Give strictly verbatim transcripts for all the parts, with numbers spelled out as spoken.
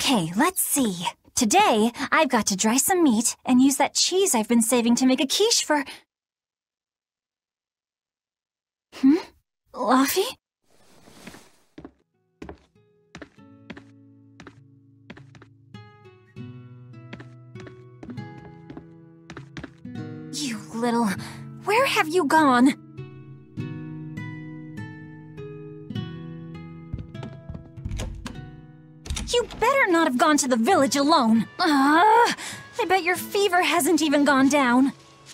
Okay, let's see. Today, I've got to dry some meat and use that cheese I've been saving to make a quiche for... Hmm? Laufey? You little... Where have you gone? You better not have gone to the village alone. Ah, I bet your fever hasn't even gone down.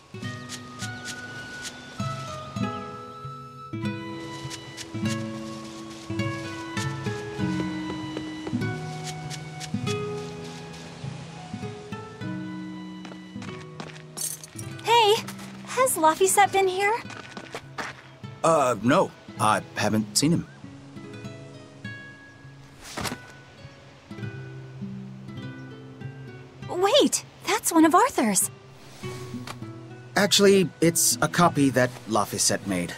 Hey, has Laufey been here? Uh, no. I haven't seen him. Wait, that's one of Arthur's. Actually, it's a copy that Laufey made.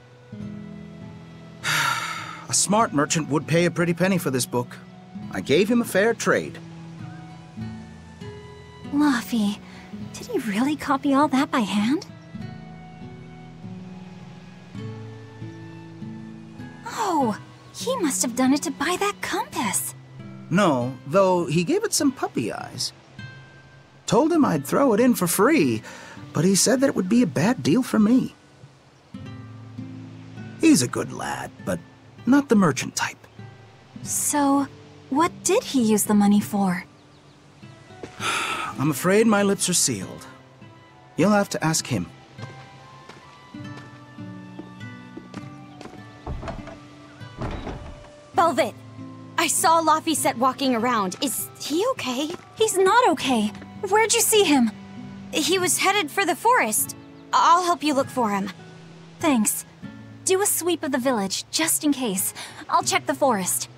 A smart merchant would pay a pretty penny for this book. I gave him a fair trade. Laufey, did he really copy all that by hand? Oh, he must have done it to buy that compass. No, though he gave it some puppy eyes. Told him I'd throw it in for free, but he said that it would be a bad deal for me. He's a good lad, but not the merchant type. So, what did he use the money for? I'm afraid my lips are sealed. You'll have to ask him. Velvet! I saw Laufey walking around. Is he okay? He's not okay. Where'd you see him? He was headed for the forest. I'll help you look for him. Thanks. Do a sweep of the village, just in case. I'll check the forest.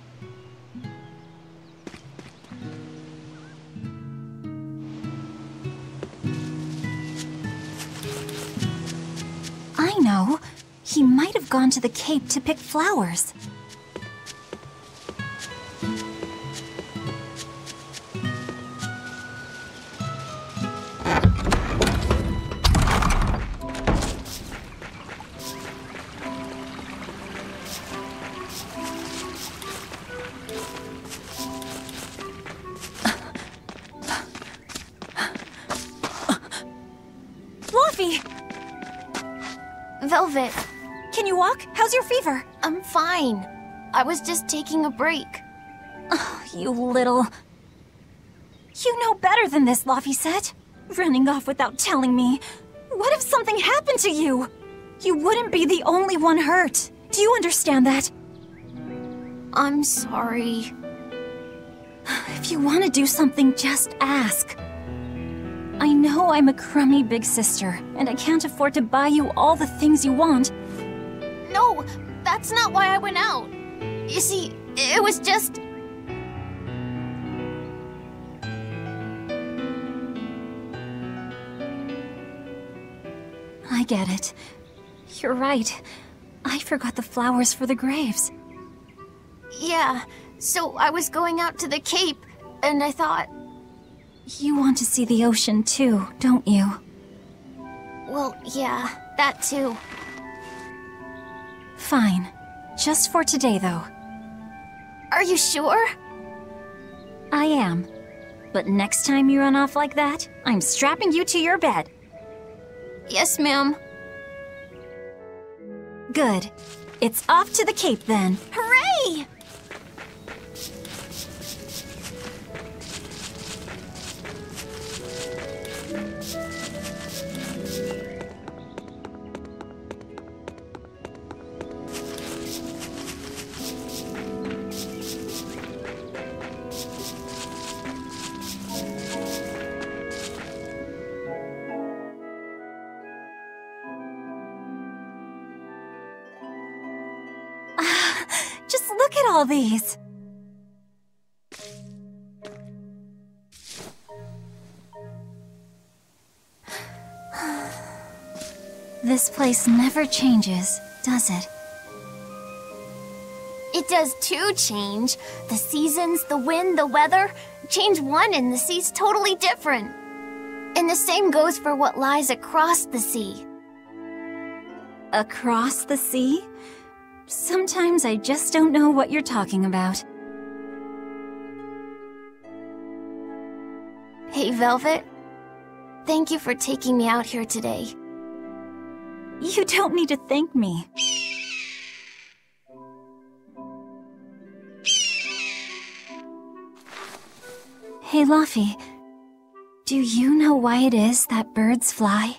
I know. He might have gone to the Cape to pick flowers. Velvet. Can you walk? How's your fever? I'm fine. I was just taking a break. Oh, you little... You know better than this, Laufey. Running off without telling me. What if something happened to you? You wouldn't be the only one hurt. Do you understand that? I'm sorry. If you want to do something, just ask. I know I'm a crummy big sister, and I can't afford to buy you all the things you want. No, that's not why I went out. You see, it was just... I get it. You're right. I forgot the flowers for the graves. Yeah, so I was going out to the Cape, and I thought... You want to see the ocean too, don't you? Well, yeah, that too. Fine. Just for today, though. Are you sure? I am. But next time you run off like that, I'm strapping you to your bed. Yes, ma'am. Good. It's off to the Cape, then. Hooray! Just look at all these. This place never changes, does it? It does too change. The seasons, the wind, the weather. Change one and the sea's totally different. And the same goes for what lies across the sea. Across the sea? Sometimes I just don't know what you're talking about. Hey, Velvet. Thank you for taking me out here today. You don't need to thank me. Hey, Luffy. Do you know why it is that birds fly?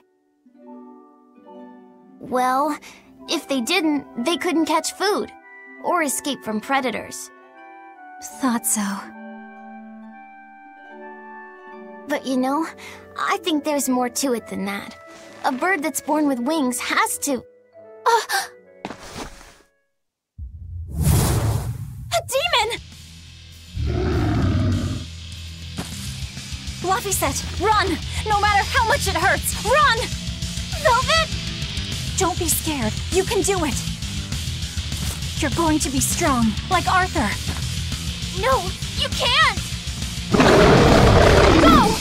Well, if they didn't, they couldn't catch food or escape from predators. Thought so. But you know, I think there's more to it than that. A bird that's born with wings has to... Uh, a demon! Luffy said, run! No matter how much it hurts, run! Velvet? Don't be scared. You can do it. You're going to be strong, like Arthur. No, you can't! Go!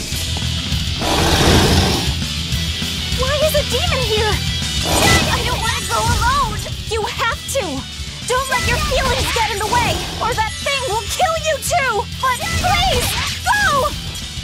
Why is a demon here? Dang, I don't want to go alone! You have to! Don't let your feelings get in the way, or that thing will kill you too! But please, go!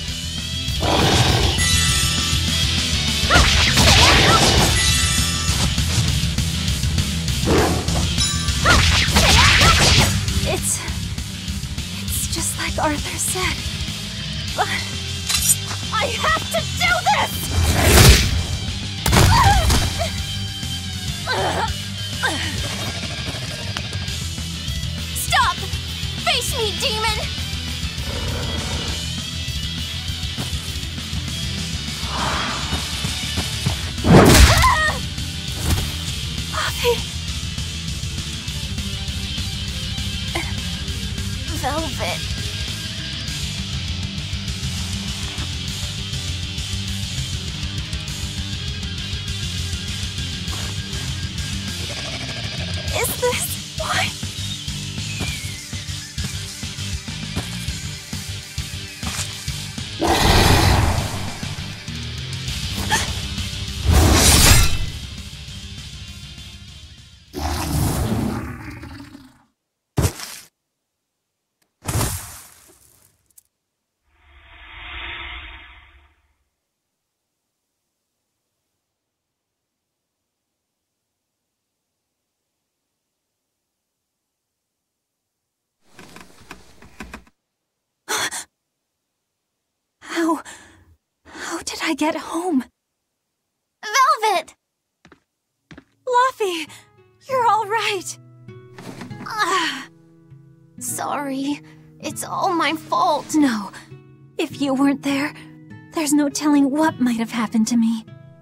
It's... It's just like Arthur said. But... I have to do this! Stop! Face me, demon! Luffy! Velvet. Is this why? How... How did I get home? Velvet! Luffy! You're all right! Ah. Sorry. It's all my fault. No. If you weren't there, there's no telling what might have happened to me.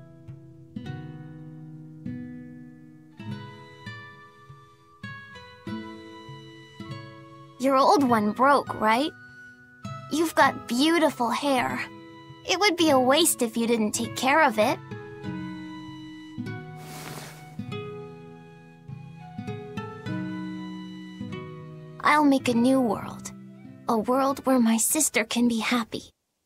Your old one broke, right? You've got beautiful hair. It would be a waste if you didn't take care of it. I'll make a new world. A world where my sister can be happy.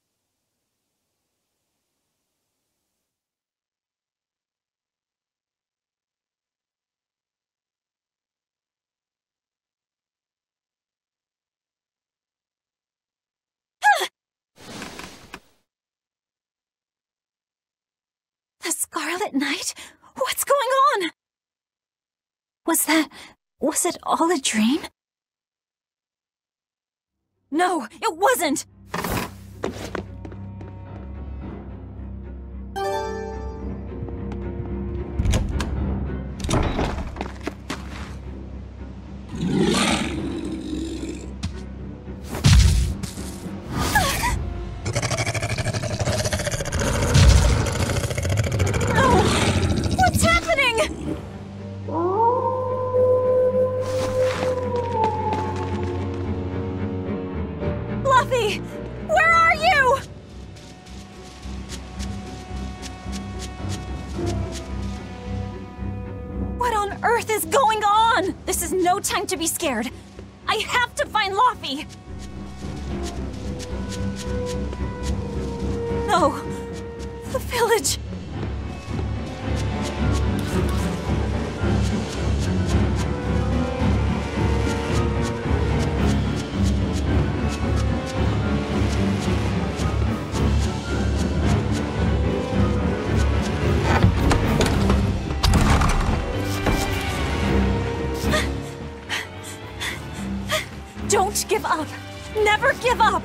The Scarlet Knight? What's going on? Was that... was it all a dream? No, it wasn't! Where are you? What on earth is going on? Run! This is no time to be scared. I have to find Laufey! No. The village. Don't give up. Never give up.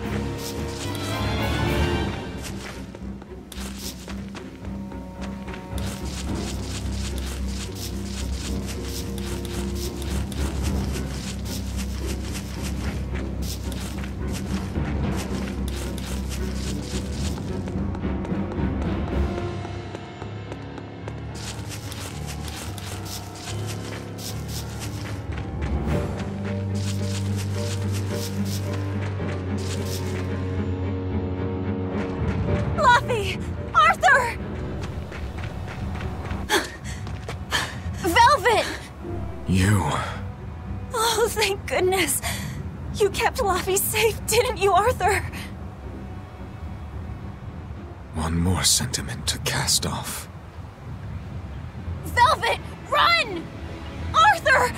Arthur! Velvet! You... Oh, thank goodness. You kept Laufey safe, didn't you, Arthur? One more sentiment to cast off. Velvet, run! Arthur!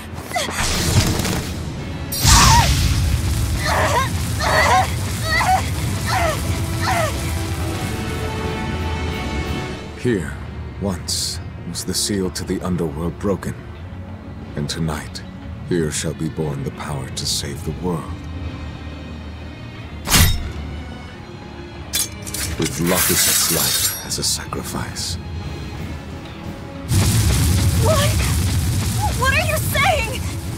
Here, once, was the seal to the underworld broken. And tonight, here shall be born the power to save the world. With Laufey's life as a sacrifice. What? What are you saying?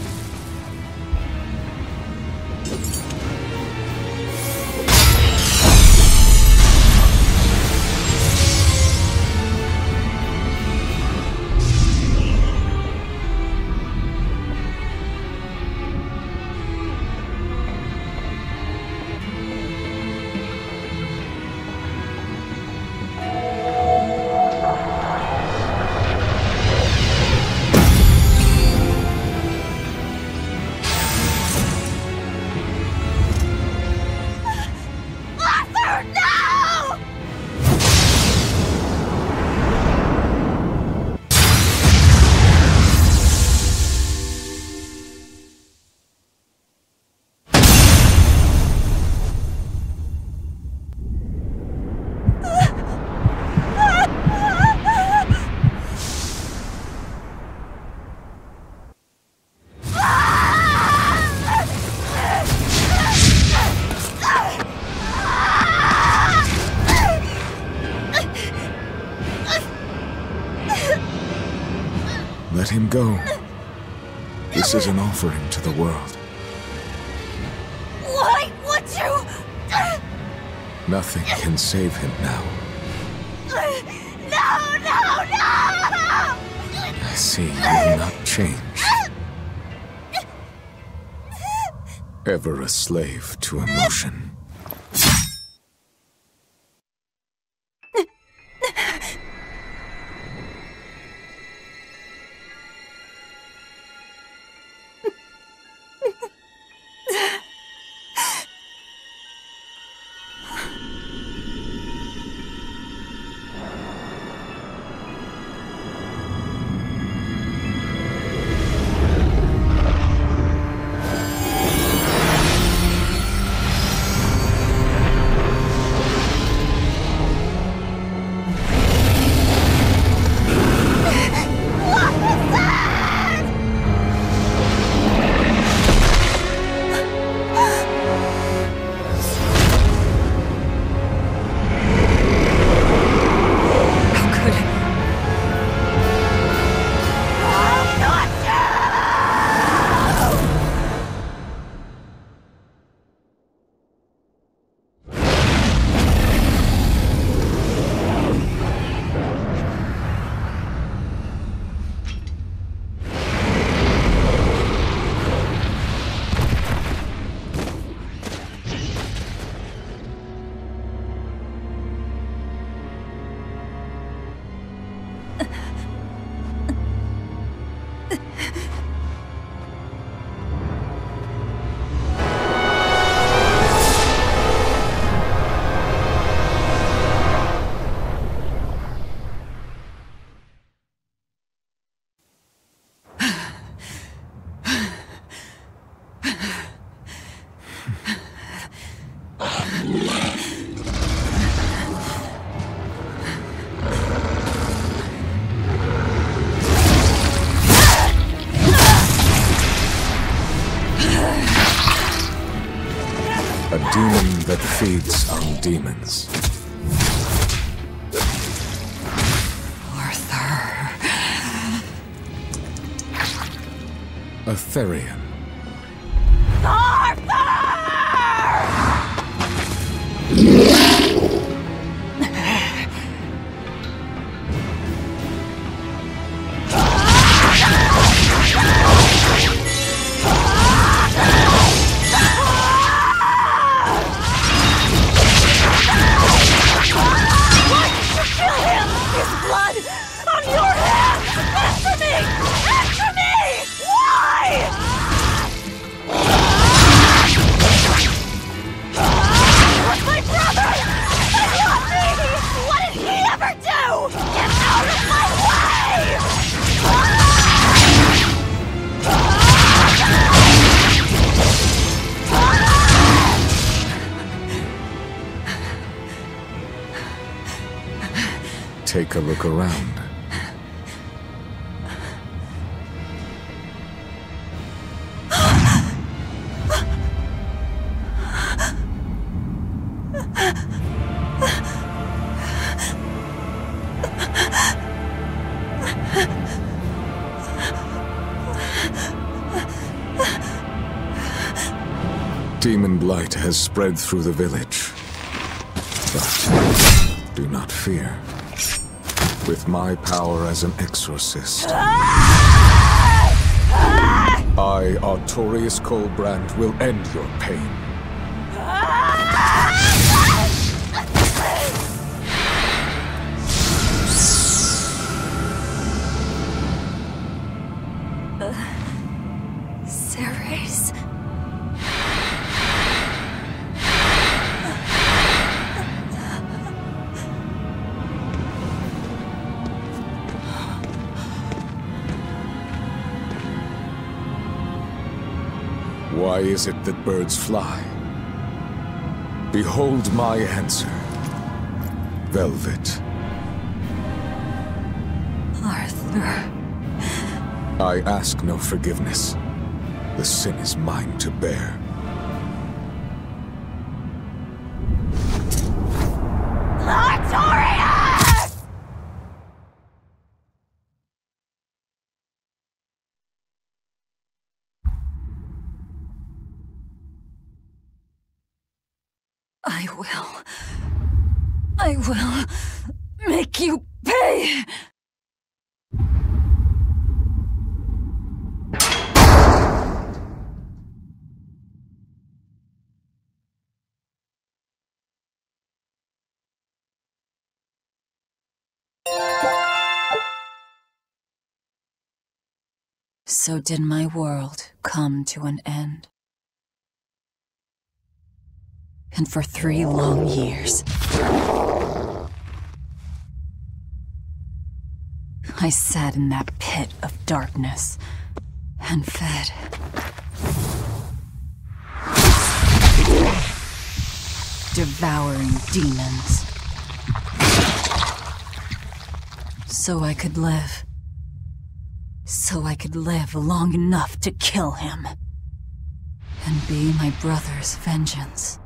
Let him go. This is an offering to the world. Why would you? Nothing can save him now. No, no, no! I see you will not change. Ever a slave to emotion. that feeds on demons. Arthur. A Therian. Take a look around. Demon blight has spread through the village. But do not fear. With my power as an exorcist, I, Artorius Colbrand, will end your pain. Ceres. Why is it that birds fly? Behold my answer. Velvet. Arthur. I ask no forgiveness. The sin is mine to bear. Artorius! I will. I will make you pay! So did my world come to an end. And for three long years, I sat in that pit of darkness and fed. Devouring demons. So I could live. So I could live long enough to kill him. And be my brother's vengeance.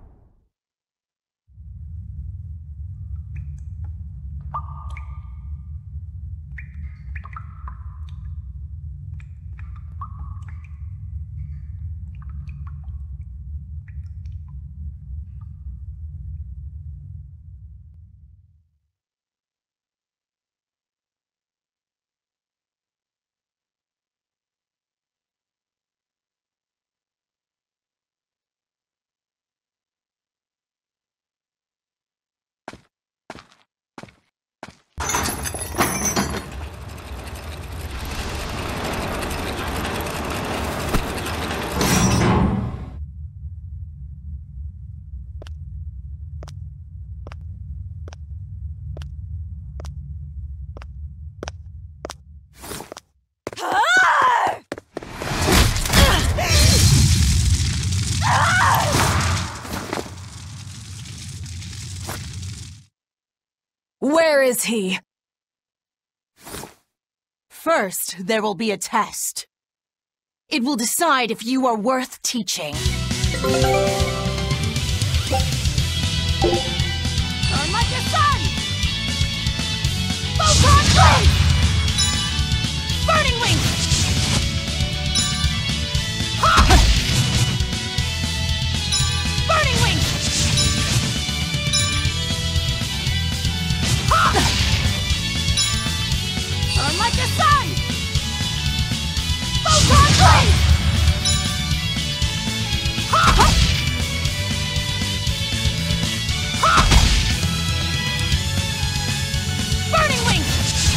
Where is he? First, there will be a test. It will decide if you are worth teaching. Burn like the sun! Photon blade! Burning wings! Ha! Burning wings! Ha! Burn like the sun! Photon blade! Ha! Ha! Burning wings!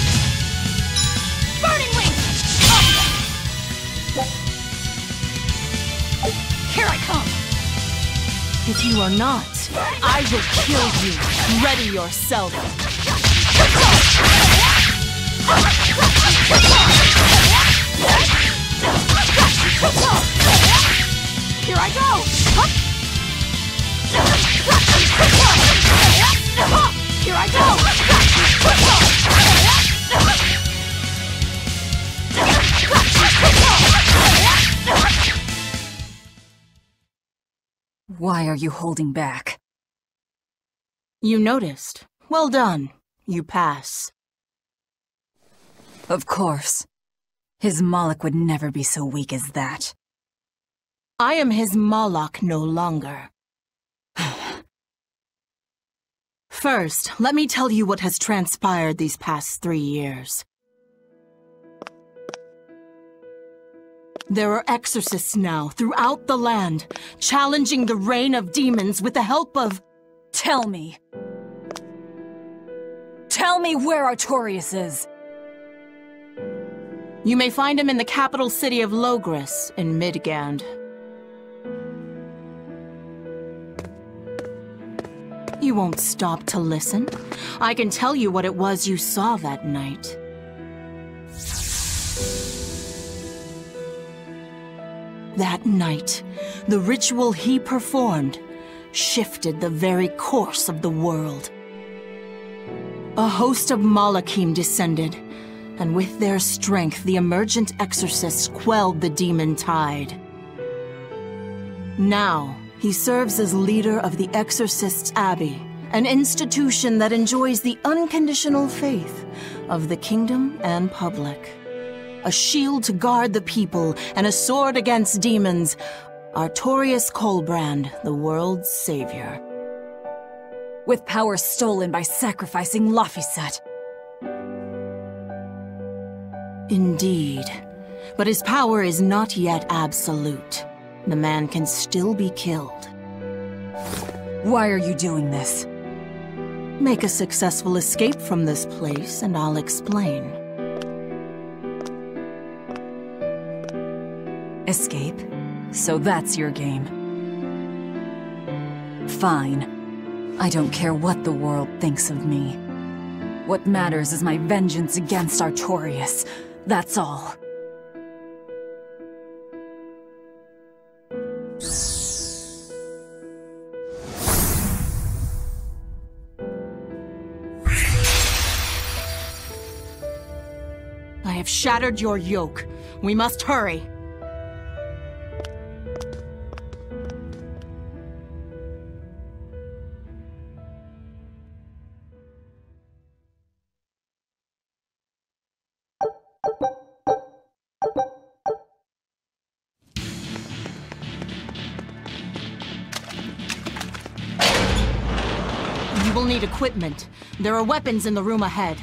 Burning wings! Here I come! If you are not, I will kill you. Ready yourself. Here I go! Here I go! Why are you holding back? You noticed. Well done. You pass. Of course. His Moloch would never be so weak as that. I am his Moloch no longer. First, let me tell you what has transpired these past three years. There are exorcists now throughout the land, challenging the reign of demons with the help of... Tell me. Tell me where Artorias is. You may find him in the capital city of Logres, in Midgand. You won't stop to listen. I can tell you what it was you saw that night. That night, the ritual he performed shifted the very course of the world. A host of Malachim descended, and with their strength, the emergent exorcists quelled the demon tide. Now, he serves as leader of the Exorcists' Abbey, an institution that enjoys the unconditional faith of the kingdom and public. A shield to guard the people and a sword against demons, Artorias Colbrand, the world's savior. With power stolen by sacrificing Laphicet. Indeed. But his power is not yet absolute. The man can still be killed. Why are you doing this? Make a successful escape from this place, and I'll explain. Escape? So that's your game. Fine. I don't care what the world thinks of me. What matters is my vengeance against Artorias. That's all. I have shattered your yoke. We must hurry. You will need equipment. There are weapons in the room ahead.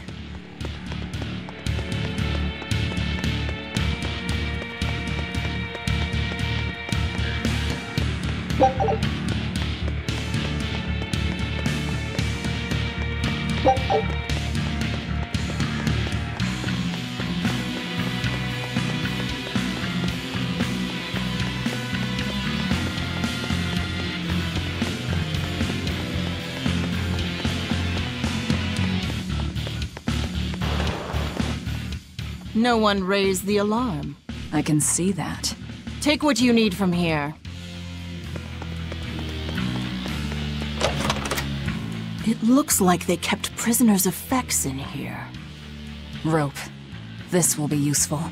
No one raised the alarm. I can see that. Take what you need from here. It looks like they kept prisoners' effects in here. Rope. This will be useful.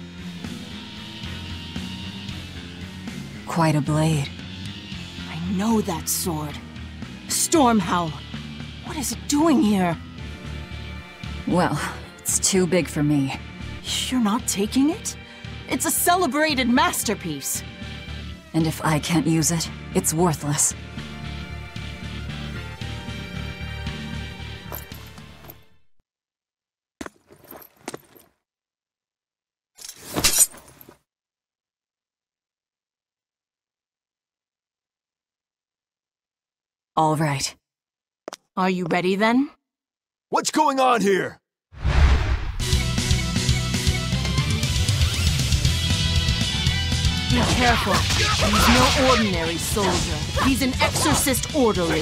Quite a blade. I know that sword. Stormhowl! What is it doing here? Well, it's too big for me. You're not taking it? It's a celebrated masterpiece. And if I can't use it, it's worthless. All right. Are you ready then? What's going on here? Be careful. He's no ordinary soldier. He's an exorcist orderly.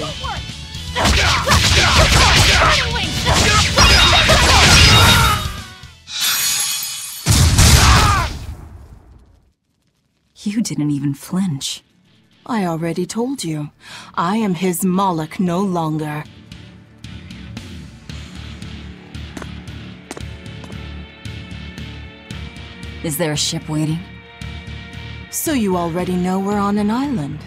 You didn't even flinch. I already told you. I am his Moloch no longer. Is there a ship waiting? So you already know we're on an island?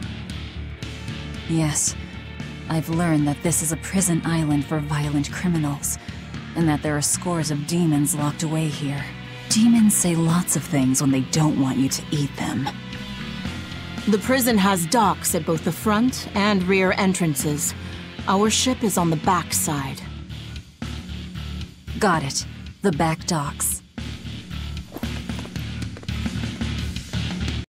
Yes. I've learned that this is a prison island for violent criminals, and that there are scores of demons locked away here. Demons say lots of things when they don't want you to eat them. The prison has docks at both the front and rear entrances. Our ship is on the back side. Got it. The back docks.